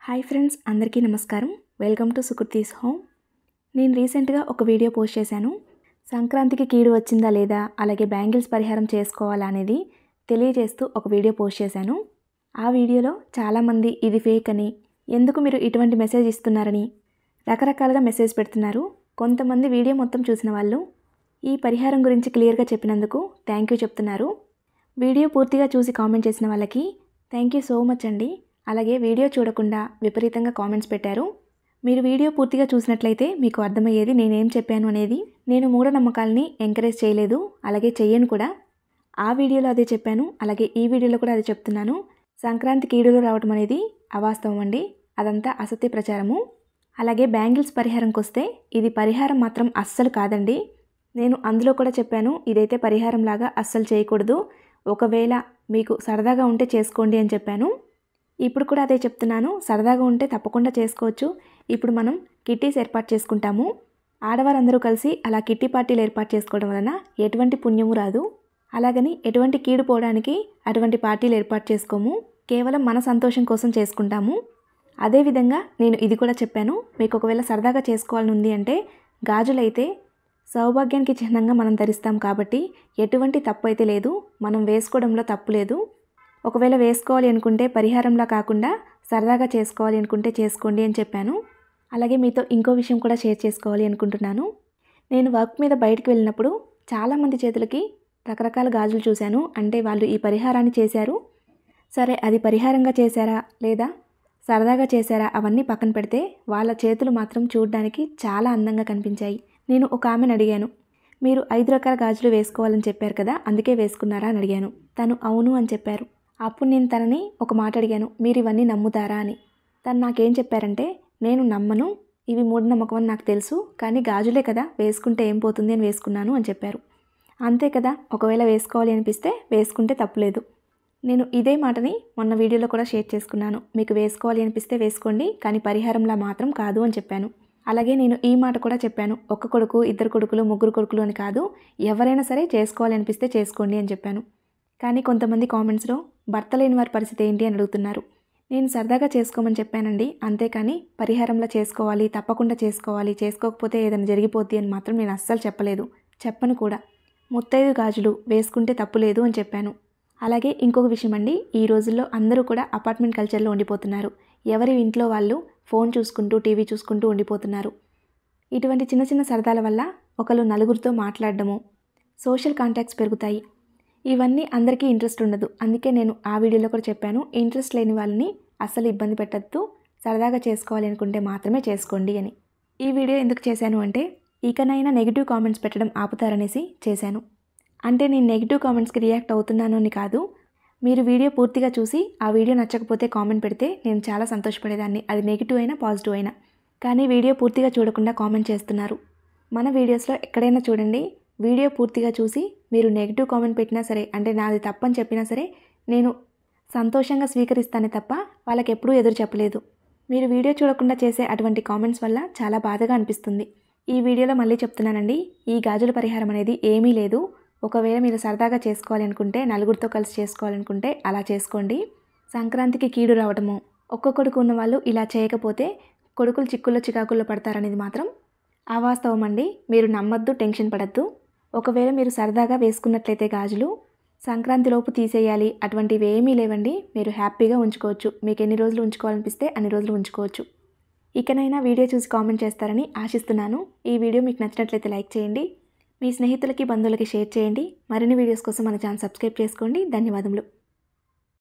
Hi friends, అందరికీ నమస్కారం. Welcome to Sukruthi's home. నేను రీసెంట్గా ఒక వీడియో పోస్ట్ చేశాను. సంక్రాంతికి కీడు వచ్చిందా లేదా, అలాగే బ్యాంగిల్స్ పరిహారం చేసుకోవాలా అనేది తెలియజేస్తూ ఒక వీడియో పోస్ట్ చేశాను. ఆ వీడియోలో చాలామంది ఇది ఫేక్ అని, ఎందుకు మీరు ఇటువంటి మెసేజ్ ఇస్తున్నారని రకరకాలుగా మెసేజ్ పెడుతున్నారు. కొంతమంది వీడియో మొత్తం చూసిన వాళ్ళు ఈ పరిహారం గురించి క్లియర్గా చెప్పినందుకు థ్యాంక్ యూ చెప్తున్నారు. వీడియో పూర్తిగా చూసి కామెంట్ చేసిన వాళ్ళకి థ్యాంక్ యూ సో మచ్ అండి. అలాగే వీడియో చూడకుండా విపరీతంగా కామెంట్స్ పెట్టారు. మీరు వీడియో పూర్తిగా చూసినట్లయితే మీకు అర్థమయ్యేది నేనేం చెప్పాను అనేది. నేను మూఢనమ్మకాలని ఎంకరేజ్ చేయలేదు, అలాగే చెయ్యను కూడా. ఆ వీడియోలో అదే చెప్పాను, అలాగే ఈ వీడియోలో కూడా అదే చెప్తున్నాను. సంక్రాంతి కీడులు రావడం అనేది అవాస్తవం అండి, అదంతా అసత్య ప్రచారము. అలాగే బ్యాంగిల్స్ పరిహారంకి వస్తే ఇది పరిహారం మాత్రం అస్సలు కాదండి. నేను అందులో కూడా చెప్పాను, ఇదైతే పరిహారం లాగా అస్సలు చేయకూడదు, ఒకవేళ మీకు సరదాగా ఉంటే చేసుకోండి అని చెప్పాను. ఇప్పుడు కూడా అదే చెప్తున్నాను, సరదాగా ఉంటే తప్పకుండా చేసుకోవచ్చు. ఇప్పుడు మనం కిట్టీస్ ఏర్పాటు చేసుకుంటాము. ఆడవారందరూ కలిసి అలా కిట్టి పార్టీలు ఏర్పాటు చేసుకోవడం వలన ఎటువంటి పుణ్యము రాదు. అలాగని ఎటువంటి కీడు పోవడానికి అటువంటి పార్టీలు ఏర్పాటు చేసుకోము, కేవలం మన సంతోషం కోసం చేసుకుంటాము. అదేవిధంగా నేను ఇది కూడా చెప్పాను, మీకు ఒకవేళ సరదాగా చేసుకోవాలని ఉంది అంటే గాజులైతే సౌభాగ్యానికి చిహ్నంగా మనం ధరిస్తాం కాబట్టి ఎటువంటి తప్పు అయితే లేదు, మనం వేసుకోవడంలో తప్పు లేదు. ఒకవేళ వేసుకోవాలి అనుకుంటే పరిహారంలా కాకుండా సరదాగా చేసుకోవాలి అనుకుంటే చేసుకోండి అని చెప్పాను. అలాగే మీతో ఇంకో విషయం కూడా షేర్ చేసుకోవాలి అనుకుంటున్నాను. నేను వర్క్ మీద బయటికి వెళ్ళినప్పుడు చాలామంది చేతులకి రకరకాల గాజులు చూశాను. అంటే వాళ్ళు ఈ పరిహారాన్ని చేశారు. సరే, అది పరిహారంగా చేశారా లేదా సరదాగా చేశారా అవన్నీ పక్కన పెడితే వాళ్ళ చేతులు మాత్రం చూడడానికి చాలా అందంగా కనిపించాయి. నేను ఒక ఆమెను అడిగాను, మీరు 5 రకాల గాజులు వేసుకోవాలని చెప్పారు కదా, అందుకే వేసుకున్నారా అని అడిగాను. తను అవును అని చెప్పారు. అప్పుడు నేను తనని ఒక మాట అడిగాను, మీరు ఇవన్నీ నమ్ముతారా అని. తను నాకేం చెప్పారంటే, నేను నమ్మను, ఇవి మూఢనమ్మకం అని నాకు తెలుసు, కానీ గాజులే కదా, వేసుకుంటే ఏం పోతుంది అని వేసుకున్నాను అని చెప్పారు. అంతే కదా, ఒకవేళ వేసుకోవాలి అనిపిస్తే వేసుకుంటే తప్పులేదు. నేను ఇదే మాటని మొన్న వీడియోలో కూడా షేర్ చేసుకున్నాను. మీకు వేసుకోవాలి అనిపిస్తే వేసుకోండి, కానీ పరిహారంలా మాత్రం కాదు అని చెప్పాను. అలాగే నేను ఈ మాట కూడా చెప్పాను, ఒక కొడుకు, 2 కొడుకులు, 3 కొడుకులు అని కాదు, ఎవరైనా సరే చేసుకోవాలి అనిపిస్తే చేసుకోండి అని చెప్పాను. కానీ కొంతమంది కామెంట్స్లో భర్త లేని వారి పరిస్థితి ఏంటి అని అడుగుతున్నారు. నేను సరదాగా చేసుకోమని చెప్పానండి, అంతేకాని పరిహారంలో చేసుకోవాలి, తప్పకుండా చేసుకోవాలి, చేసుకోకపోతే ఏదైనా జరిగిపోద్ది అని మాత్రం నేను అస్సలు చెప్పలేదు, చెప్పను కూడా. ముత్తైదు గాజులు వేసుకుంటే తప్పులేదు అని చెప్పాను. అలాగే ఇంకొక విషయం అండి, ఈ రోజుల్లో అందరూ కూడా అపార్ట్మెంట్ కల్చర్లో ఉండిపోతున్నారు. ఎవరి ఇంట్లో వాళ్ళు ఫోన్ చూసుకుంటూ, టీవీ చూసుకుంటూ ఉండిపోతున్నారు. ఇటువంటి చిన్న చిన్న సరదాల వల్ల ఒకరు నలుగురితో మాట్లాడడము, సోషల్ కాంటాక్ట్స్ పెరుగుతాయి. ఇవన్నీ అందరికీ ఇంట్రెస్ట్ ఉండదు. అందుకే నేను ఆ వీడియోలో కూడా చెప్పాను, ఇంట్రెస్ట్ లేని వాళ్ళని అస్సలు ఇబ్బంది పెట్టద్దు, సరదాగా చేసుకోవాలి అనుకుంటే మాత్రమే చేసుకోండి అని. ఈ వీడియో ఎందుకు చేశాను అంటే, ఇకనైనా నెగిటివ్ కామెంట్స్ పెట్టడం ఆపుతారనేసి చేశాను. అంటే నేను నెగిటివ్ కామెంట్స్కి రియాక్ట్ అవుతున్నాను అని కాదు. మీరు వీడియో పూర్తిగా చూసి ఆ వీడియో నచ్చకపోతే కామెంట్ పెడితే నేను చాలా సంతోషపడేదాన్ని, అది నెగిటివ్ అయినా పాజిటివ్ అయినా. కానీ వీడియో పూర్తిగా చూడకుండా కామెంట్ చేస్తున్నారు. మన వీడియోస్లో ఎక్కడైనా చూడండి, వీడియో పూర్తిగా చూసి మీరు నెగిటివ్ కామెంట్ పెట్టినా సరే, అంటే నాది తప్పని చెప్పినా సరే నేను సంతోషంగా స్వీకరిస్తానే తప్ప వాళ్ళకి ఎప్పుడూ ఎదురు చెప్పలేదు. మీరు వీడియో చూడకుండా చేసే అటువంటి కామెంట్స్ వల్ల చాలా బాధగా అనిపిస్తుంది. ఈ వీడియోలో మళ్ళీ చెప్తున్నానండి, ఈ గాజుల పరిహారం అనేది ఏమీ లేదు. ఒకవేళ మీరు సరదాగా చేసుకోవాలి అనుకుంటే, నలుగురితో కలిసి చేసుకోవాలనుకుంటే అలా చేసుకోండి. సంక్రాంతికి కీడు రావడము, ఒక్క కొడుకు ఉన్న వాళ్ళు ఇలా చేయకపోతే కొడుకులు చిక్కుల్లో చికాకుల్లో పడతారనేది మాత్రం అవాస్తవం అండి. మీరు నమ్మద్దు, టెన్షన్ పడద్దు. ఒకవేళ మీరు సరదాగా వేసుకున్నట్లయితే గాజులు సంక్రాంతిలోపు తీసేయాలి అటువంటివి ఏమీ లేవండి. మీరు హ్యాపీగా ఉంచుకోవచ్చు, మీకు ఎన్ని రోజులు ఉంచుకోవాలనిపిస్తే అన్ని రోజులు ఉంచుకోవచ్చు. ఇకనైనా వీడియో చూసి కామెంట్ చేస్తారని ఆశిస్తున్నాను. ఈ వీడియో మీకు నచ్చినట్లయితే లైక్ చేయండి, మీ స్నేహితులకి, బంధువులకి షేర్ చేయండి. మరిన్ని వీడియోస్ కోసం మన ఛానల్ సబ్స్క్రైబ్ చేసుకోండి. ధన్యవాదములు.